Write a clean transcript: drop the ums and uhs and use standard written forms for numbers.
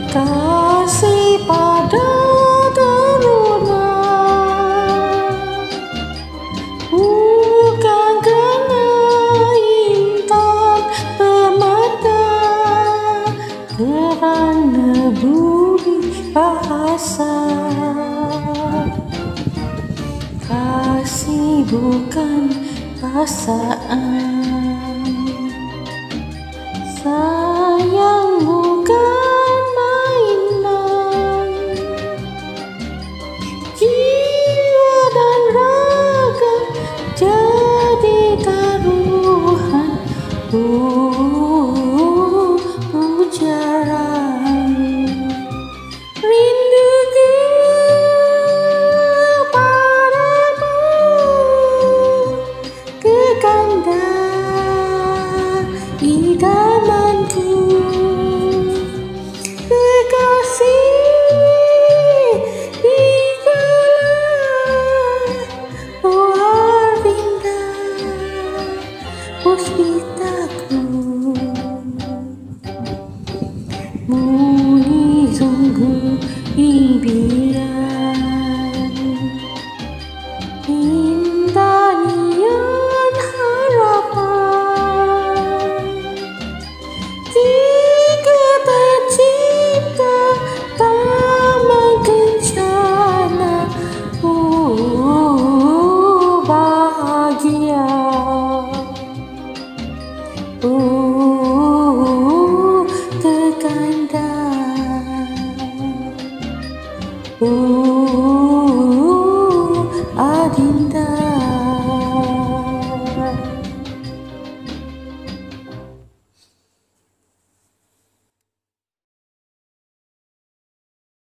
kasih pada teruna, bukan kerana intan permata, kerana budi bahasa. Kasih bukan perasaan, sayang bukan mainan, jiwa dan raga jadi taruhan ujaran. Rinduku padamu kekanda idamanku, kekasih ikalah Arvinda Puspitaku. Muni sungguh impian, indah nian harapan, jika tercipta taman kencana, bahagia, kekanda.